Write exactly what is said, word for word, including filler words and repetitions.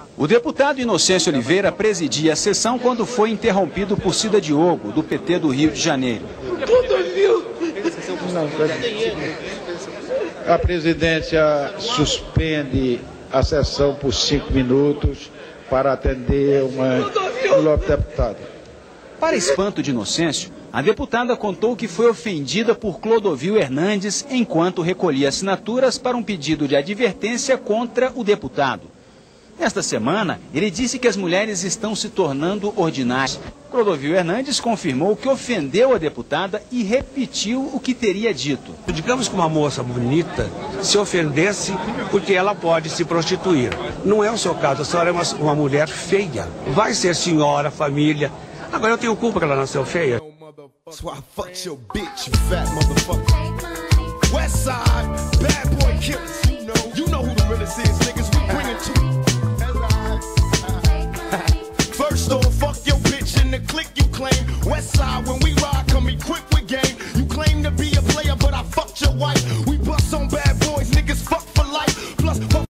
O deputado Inocêncio Oliveira presidia a sessão quando foi interrompido por Cida Diogo, do P T do Rio de Janeiro. A presidência suspende a sessão por cinco minutos para atender uma, um deputado. Para espanto de Inocêncio, a deputada contou que foi ofendida por Clodovil Hernandes enquanto recolhia assinaturas para um pedido de advertência contra o deputado. Nesta semana, ele disse que as mulheres estão se tornando ordinárias. Clodovil Hernandes confirmou que ofendeu a deputada e repetiu o que teria dito. Digamos que uma moça bonita se ofendesse porque ela pode se prostituir. Não é o seu caso, a senhora é uma, uma mulher feia. Vai ser senhora, família. Agora eu tenho culpa que ela nasceu feia. West Side, bad boy killers, you know, you know who the realest is, niggas, we bring it to